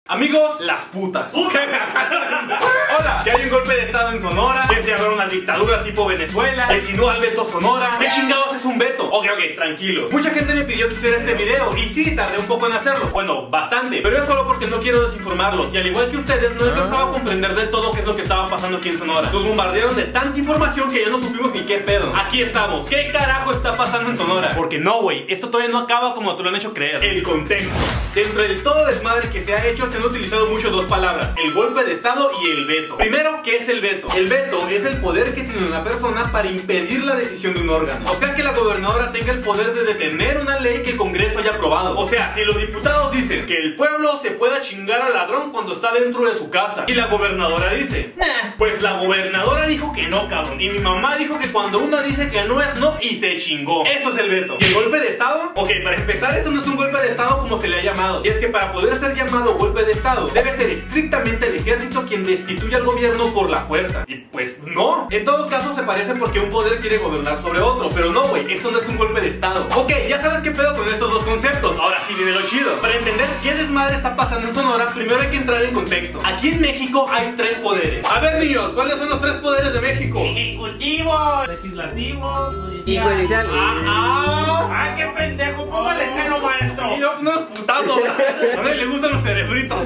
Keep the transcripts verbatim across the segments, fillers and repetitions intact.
Amigos, las putas. Hola, que hay un golpe de estado en Sonora, que se habrá una dictadura tipo Venezuela, que si no al veto Sonora. ¿Qué chingados es un veto? Ok, ok, tranquilos. Mucha gente me pidió que hiciera este video y sí, tardé un poco en hacerlo. Bueno, bastante, pero es solo porque no quiero desinformarlos. Y al igual que ustedes, no alcanzaba a comprender del todo qué es lo que estaba pasando aquí en Sonora. Nos bombardearon de tanta información que ya no supimos ni qué pedo. Aquí estamos. ¿Qué carajo está pasando en Sonora? Porque no, güey, esto todavía no acaba como te lo han hecho creer. El contexto. Dentro del todo desmadre que se ha hecho, se han utilizado mucho dos palabras: el golpe de estado y el veto. Primero, ¿qué es el veto? El veto es el poder que tiene una persona para impedir la decisión de un órgano. O sea, que la gobernadora tenga el poder de detener una ley que el Congreso haya aprobado. O sea, si los diputados dicen que el pueblo se pueda chingar al ladrón cuando está dentro de su casa y la gobernadora dice, nah, pues la gobernadora dijo que no, cabrón. Y mi mamá dijo que cuando una dice que no es no y se chingó. Eso es el veto. ¿Y el golpe de estado? Ok, para empezar, esto no es un golpe de estado como se le ha llamado. Y es que para poder ser llamado golpe de estado, debe ser estrictamente el ejército quien destituya al gobierno por la fuerza. Y pues no. En todo caso se parece porque un poder quiere gobernar sobre otro. Pero no, güey, esto no es un golpe de estado. Ok, ya sabes qué pedo con estos dos conceptos. Ahora sí viene lo chido. Para entender qué desmadre está pasando en Sonora, primero hay que entrar en contexto. Aquí en México hay tres poderes. A ver, niños, ¿cuáles son los tres poderes de México? Ejecutivo, legislativo y judicial. Ah, ah. ¡Ah, qué pendejo! ¡Póngale cero, maestro! Y yo, no es putazo. A nadie le gustan los cerebritos.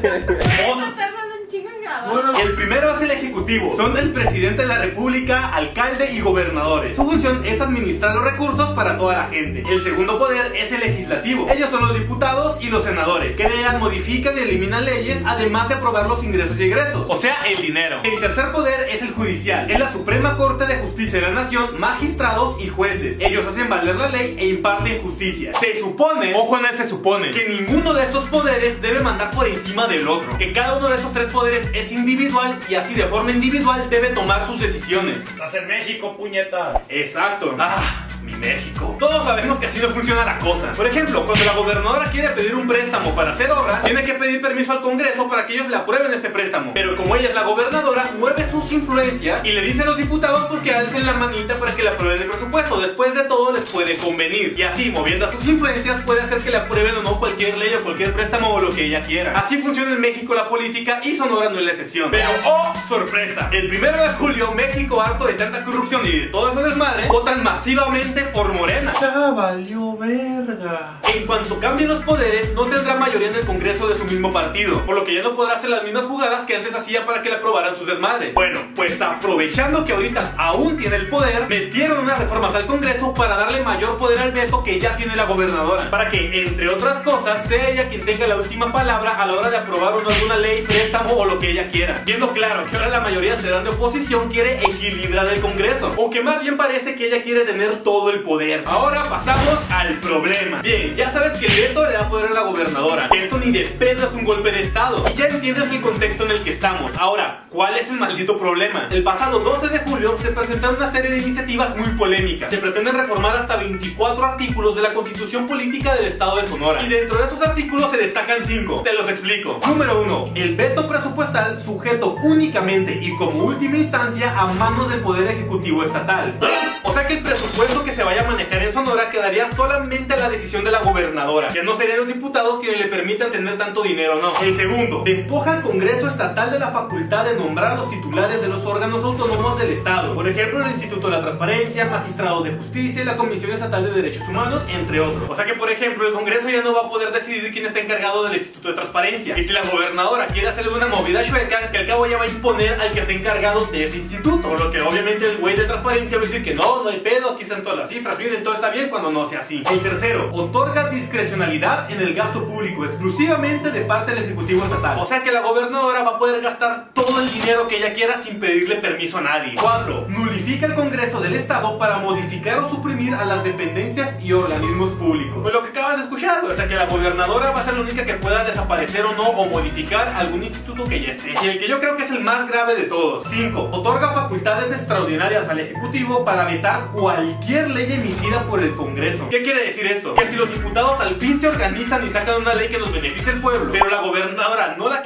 Bueno, el primero es el ejecutivo. Son el presidente de la república, alcalde y gobernadores. Su función es administrar los recursos para toda la gente. El segundo poder es el legislativo. Ellos son los diputados y los senadores. Crean, modifican y eliminan leyes, además de aprobar los ingresos y egresos, o sea, el dinero. El tercer poder es el judicial. Es la Suprema Corte de Justicia de la Nación, magistrados y jueces. Ellos hacen valer la ley e imparten justicia. Se supone, ojo en el se supone, que ninguno de estos poderes debe mandar por encima del otro. Que cada uno de estos tres poderes es individual y así de forma individual debe tomar sus decisiones. Estás en México, puñeta. Exacto. Ah, mi México. Todos sabemos que así no funciona la cosa. Por ejemplo, cuando la gobernadora quiere pedir un préstamo para hacer obras, tiene que pedir permiso al Congreso para que ellos le aprueben este préstamo. Pero como ella es la gobernadora, mueve sus influencias y le dice a los diputados pues que alcen la manita para que le aprueben el presupuesto. Después de todo les puede convenir. Y así, moviendo a sus influencias, puede hacer que le aprueben o no cualquier ley o cualquier préstamo o lo que ella quiera. Así funciona en México la política y Sonora no es la excepción. Pero, ¡oh, sorpresa! El primero de julio, México, harto de tanta corrupción y de todo ese desmadre, votan masivamente por Morena. Ya valió verga. En cuanto cambien los poderes, no tendrá mayoría en el Congreso de su mismo partido, por lo que ya no podrá hacer las mismas jugadas que antes hacía para que le aprobaran sus desmadres. Bueno, pues aprovechando que ahorita aún tiene el poder, metieron unas reformas al Congreso para darle mayor poder al veto que ya tiene la gobernadora, para que, entre otras cosas, sea ella quien tenga la última palabra a la hora de aprobar o no alguna ley, préstamo o lo que ella quiera. Viendo claro que ahora la mayoría serán de oposición, quiere equilibrar el Congreso, aunque más bien parece que ella quiere tener todo el poder. Ahora pasamos al problema. Bien, ya sabes que el veto le da poder a la gobernadora, que esto ni de pedo es un golpe de estado, y ya entiendes el contexto en el que estamos. Ahora, ¿cuál es el maldito problema? El pasado doce de julio se presentaron una serie de iniciativas muy polémicas. Se pretenden reformar hasta veinticuatro artículos de la Constitución Política del Estado de Sonora, y dentro de estos artículos se destacan cinco. Te los explico. Número uno. El veto presupuestal sujeto únicamente y como última instancia a manos del Poder Ejecutivo Estatal. O sea que el presupuesto que se vaya a manejar en Sonora quedaría solamente a la decisión de la gobernadora, que no serían los diputados quienes le permitan tener tanto dinero, no. El segundo, despoja al Congreso Estatal de la facultad de nombrar a los titulares de los órganos autónomos del Estado, por ejemplo el Instituto de la Transparencia, Magistrados de Justicia y la Comisión Estatal de Derechos Humanos, entre otros. O sea que, por ejemplo, el Congreso ya no va a poder decidir quién está encargado del Instituto de Transparencia, y si la gobernadora quiere hacerle una movida chueca, que al cabo ya va a imponer al que esté encargado de ese instituto, por lo que obviamente el güey de Transparencia va a decir que no, no hay pedo, aquí están todas las cifras, miren, todo está bien, cuando no sea así. El tercero, otorga discrecionalidad en el gasto público exclusivamente de parte del Ejecutivo Estatal. O sea que la gobernadora va a poder gastar todo el dinero que ella quiera sin pedirle permiso a nadie. Cuatro, nulifica el Congreso del Estado para modificar o suprimir a las dependencias y organismos públicos. Pues lo que acabas de escuchar, o sea que la gobernadora va a ser la única que pueda desaparecer o no, o modificar algún instituto que ya esté. Y el que yo creo que es el más grave de todos. Cinco, otorga facultades extraordinarias al Ejecutivo para vetar cualquier ley emitida por el Congreso. ¿Qué quiere decir esto? Que si los diputados al fin se organizan y sacan una ley que nos beneficie al pueblo, pero la gobernadora no la quiere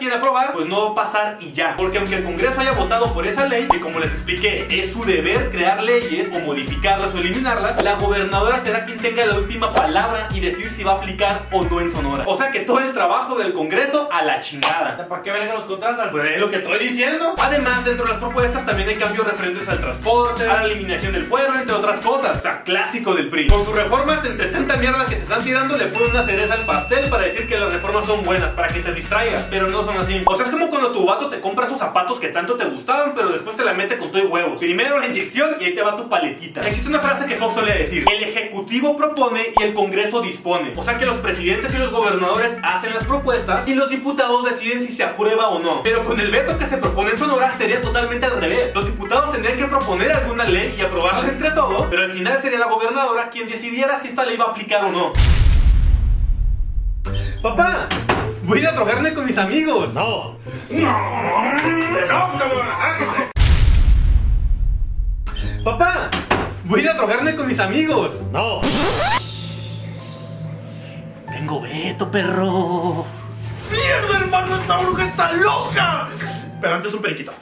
quiere aprobar, pues no va a pasar y ya. Porque aunque el Congreso haya votado por esa ley, que como les expliqué, es su deber crear leyes o modificarlas o eliminarlas, la gobernadora será quien tenga la última palabra y decir si va a aplicar o no en Sonora. O sea que todo el trabajo del Congreso a la chingada. ¿Para qué verga los contratan? Pues es lo que estoy diciendo. Además, dentro de las propuestas también hay cambios referentes al transporte, a la eliminación del fuero, entre otras cosas. O sea, clásico del P R I. Con sus reformas, entre tanta mierda que te están tirando, le ponen una cereza al pastel para decir que las reformas son buenas, para que te distraigas, pero no son así. O sea, es como cuando tu vato te compra esos zapatos que tanto te gustaban, pero después te la mete con todo y huevos. Primero la inyección y ahí te va tu paletita. Existe una frase que Fox suele decir: el ejecutivo propone y el Congreso dispone. O sea que los presidentes y los gobernadores hacen las propuestas y los diputados deciden si se aprueba o no. Pero con el veto que se propone en Sonora sería totalmente al revés. Los diputados tendrían que proponer alguna ley y aprobarla entre todos, pero al final sería la gobernadora quien decidiera si esta ley va a aplicar o no. Papá, voy a ir a drogarme con mis amigos. No. No. No, cabrón. Hágase. Papá, voy a ir a drogarme con mis amigos. No. Tengo veto, perro. ¡Mierda, hermano! ¡Esa bruja está loca! Pero antes un periquito.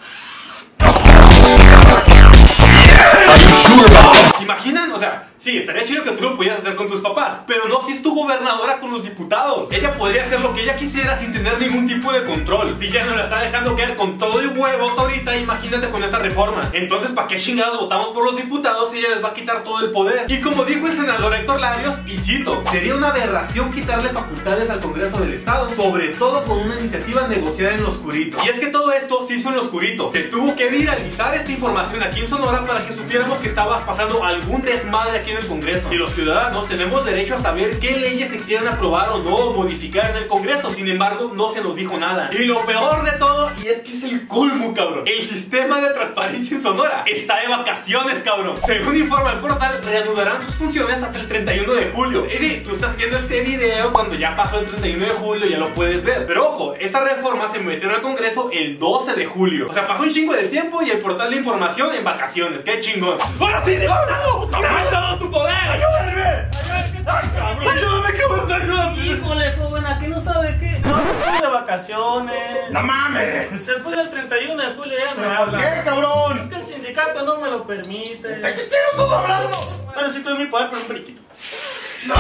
¿Se imaginan? O sea, sí, estaría chido que tú lo pudieras hacer con tus papás, pero no si es tu gobernadora con los diputados. Ella podría hacer lo que ella quisiera sin tener ningún tipo de control. Si ya no la está dejando caer con todo y huevos ahorita, imagínate con estas reformas. Entonces, ¿para qué chingados votamos por los diputados si ella les va a quitar todo el poder? Y como dijo el senador Héctor Larios, y cito: sería una aberración quitarle facultades al Congreso del Estado, sobre todo con una iniciativa negociada en lo oscurito. Y es que todo esto se hizo en lo oscurito. Se tuvo que viralizar esta información aquí en Sonora para que supiéramos que estaba pasando algún desmadre aquí en el Congreso. Y los ciudadanos tenemos derecho a saber qué leyes se quieren aprobar o no, o modificar en el Congreso. Sin embargo, no se nos dijo nada. Y lo peor de todo, y es que es el colmo, cabrón, el sistema de transparencia en Sonora está de vacaciones, cabrón. Según informa el portal, reanudarán sus funciones hasta el treinta y uno de julio. Y sí, tú estás viendo este video cuando ya pasó el treinta y uno de julio, ya lo puedes ver. Pero ojo, esta reforma se metió al Congreso el doce de julio. O sea, pasó un chingo de tiempo y el portal de información en vacaciones. ¡Qué chingón! ¡Ahora sí, digo, no! ¡Te ha dado tu poder! ¡Ayúdame! ¡Ayúdame, cabrón! ¡Ayúdame! Híjole, joven, aquí no sabe qué. No, estoy de vacaciones. ¡No mames! Después del treinta y uno de julio ya me habla. ¿Qué, cabrón? Es que el sindicato no me lo permite. ¿De qué chingo todo hablando? Bueno, sí tuve mi poder, pero un periquito. ¡No!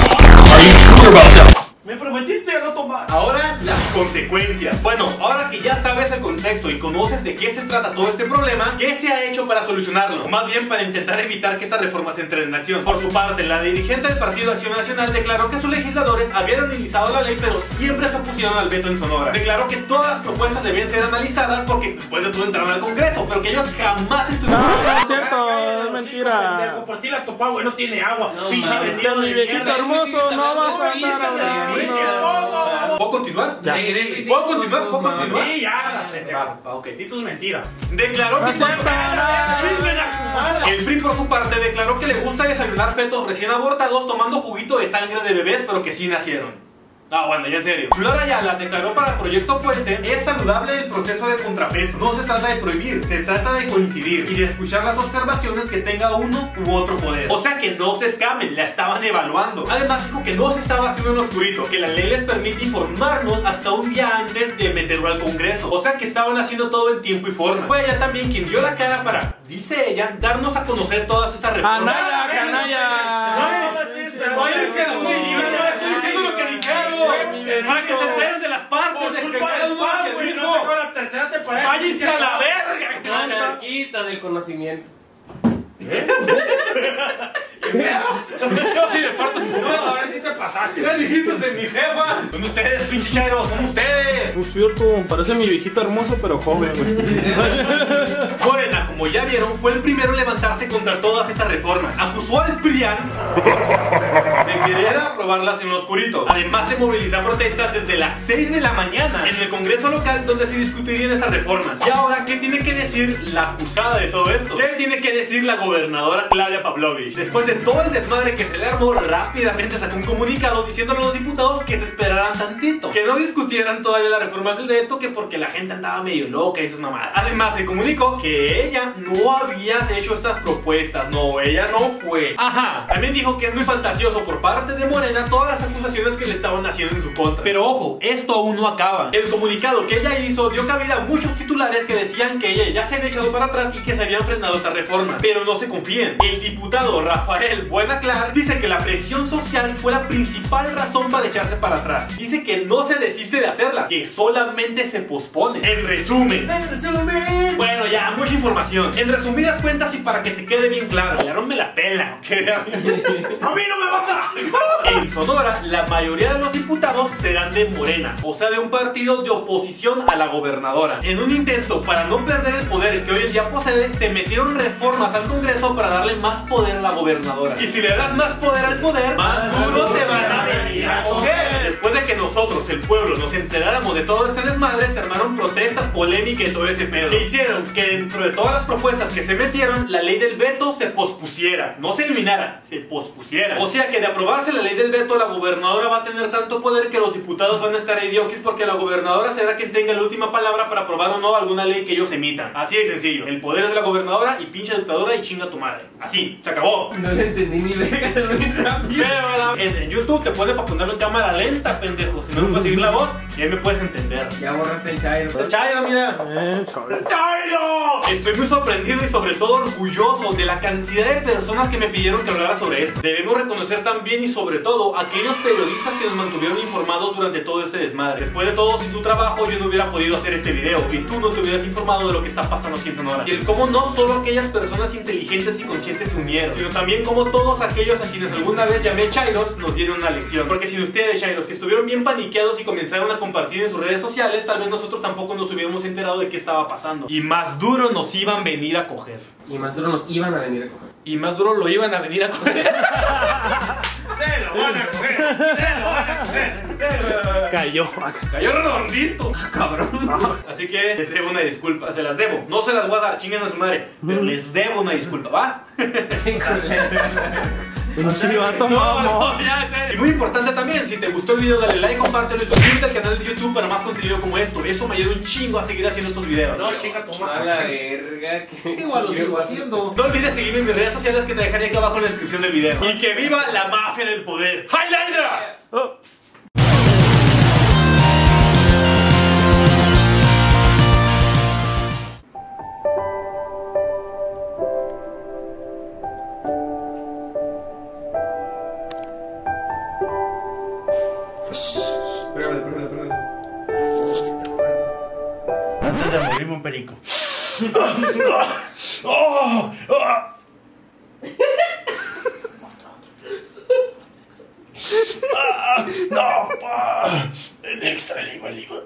Me prometiste a no tomar. Ahora las consecuencias. Bueno, ahora que ya sabes el contexto y conoces de qué se trata todo este problema, ¿qué se ha hecho para solucionarlo? O más bien para intentar evitar que esta reforma se entre en acción. Por su parte, la dirigente del Partido Acción Nacional declaró que sus legisladores habían analizado la ley, pero siempre se opusieron al veto en Sonora. Declaró que todas las propuestas debían ser analizadas porque después de todo entraron al Congreso, pero que ellos jamás estuvieron... No, no es cierto, es mentira. Por ti la topa, güey, no tiene agua. No, Pinche mames. vendido Mi de viejito mierda. hermoso, no vas a Pinche andar hablando. ¿Puedo continuar? Ya. ¿Puedo continuar? ¿Puedo continuar? Sí, ya, pendejo. Va, va, ok. Y tus mentiras. Declaró que... Acepta. ¡Chinguen a su madre! El P R I por su parte declaró que le gusta desayunar fetos recién abortados tomando juguito de sangre de bebés pero que sí nacieron. Ah, bueno, ya en serio. Flor Ayala declaró para Proyecto Puente: es saludable el proceso de contrapeso. No se trata de prohibir, se trata de coincidir y de escuchar las observaciones que tenga uno u otro poder. O sea que no se escamen, la estaban evaluando. Además dijo que no se estaba haciendo en lo oscurito, que la ley les permite informarnos hasta un día antes de meterlo al Congreso. O sea que estaban haciendo todo en tiempo y forma. Fue ella también quien dio la cara para, dice ella, darnos a conocer todas estas reformas. ¡Canalla, canalla! Váyanse a donde yo no estoy diciendo lo que dijeron. Para que se enteren de las partes Por de que culpa cada del uno pan, que güey, no dijo. sacó la tercera temporada. ¡Váyanse a la verga! Anarquista del conocimiento. Yo sí de parto No, ahora sí te pasaste. ¿Qué dijiste de mi jefa? Son ustedes, pincheros, son ustedes. No es cierto, parece mi viejito hermoso, pero joven, güey. Morena, como ya vieron, fue el primero en levantarse contra todas estas reformas. Acusó al P R I A N de querer aprobarlas en lo oscurito, además de movilizar protestas desde las seis de la mañana en el Congreso local donde se discutirían esas reformas. Y ahora, ¿qué tiene que decir la acusada de todo esto? ¿Qué tiene que decir la gobernadora Claudia Pavlovich? Después de todo el desmadre que se le armó, rápidamente sacó un comunicado diciéndole a los diputados que se esperaran tantito, que no discutieran todavía las reformas del veto, que porque la gente andaba medio loca y esas mamadas. Además se comunicó que ella no había hecho estas propuestas, no, ella no fue. Ajá, también dijo que es muy fantasioso por parte de Morena todas las acusaciones que le estaban haciendo en su contra. Pero ojo, esto aún no acaba. El comunicado que ella hizo dio cabida a muchos titulares que decían que ella ya se había echado para atrás y que se habían frenado esta reforma. Pero no se confíen, el diputado Rafael Buenaclar dice que la presión social fue la principal razón para echarse para atrás. Dice que no se desiste de hacerlas, que solamente se pospone. En resumen, En resumen. bueno, ya, mucha información. En resumidas cuentas y para que te quede bien claro, ya no me la pela. A mí no me vas a... En Sonora, la mayoría de los diputados serán de Morena, o sea, de un partido de oposición a la gobernadora. En un intento para no perder el poder que hoy en día posee, se metieron reformas al Congreso para darle más poder a la gobernadora. Y si le das más poder al poder, más duro te van a venir a coger. Después de que nosotros, el pueblo, nos enteráramos de todo este desmadre, se armaron protestas, polémicas y todo ese pedo, que hicieron que dentro de todas las propuestas que se metieron, la ley del veto se pospusiera. No se eliminara, se pospusiera. O sea que de aprobarse la ley del veto, la gobernadora va a tener tanto poder que los diputados van a estar idioquis, porque la gobernadora será quien tenga la última palabra para aprobar o no alguna ley que ellos emitan. Así de sencillo. El poder es de la gobernadora y pinche dictadura y chinga tu madre. Así, se acabó. No le entendí ni verga, se lo vi rápido. Pero en, en YouTube te pone para ponerlo en cámara lenta, pendejo. Si no puedes seguir la voz, ya me puedes entender. Ya borraste el Chairo. Chairo, mira. ¡Chairo! Estoy muy sorprendido y sobre todo orgulloso de la cantidad de personas que me pidieron que hablara sobre esto. Debemos reconocer también y sobre todo a aquellos periodistas que nos mantuvieron informados durante todo este desmadre. Después de todo, sin tu trabajo yo no hubiera podido hacer este video y tú no te hubieras informado de lo que está pasando aquí en Sonora. Y el cómo no solo aquellas personas inteligentes y conscientes se unieron, sino también como todos aquellos a quienes alguna vez llamé Chairos nos dieron una lección. Porque sin ustedes, Chairos, que estuvieron bien paniqueados y comenzaron a compartir en sus redes sociales, tal vez nosotros tampoco nos hubiéramos enterado de qué estaba pasando. Y más duro nos iban a venir a coger. Y más duro nos iban a venir a coger. Y más duro lo iban a venir a coger. Se lo van a coger. Se lo van a coger. Se lo... Cayó. Cayó redondito. Cabrón. Así que les debo una disculpa. Se las debo. No se las voy a dar, chinguen a su madre. Pero les debo una disculpa, ¿va? Sí, vato, No, mamón. no, ya, en serio. Y muy importante también, si te gustó el video, dale like, compártelo y suscríbete al canal de YouTube para más contenido como esto. Eso me ayuda un chingo a seguir haciendo estos videos. No, chinga tu A madre. la verga. que- Igual lo sigo haciendo. No olvides seguirme en mis redes sociales que te dejaré aquí abajo en la descripción del video. Y que viva la mafia del poder. ¡Hay la hidra! Oh. Pégale, pégale, pégale. Antes de morirme un perico. ¡Oh! ¡Ah! ¡Ah! ¡No! pa. El extra, el iba, el iba.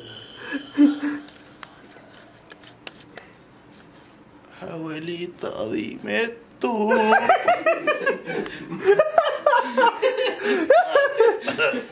Abuelita, dime tú.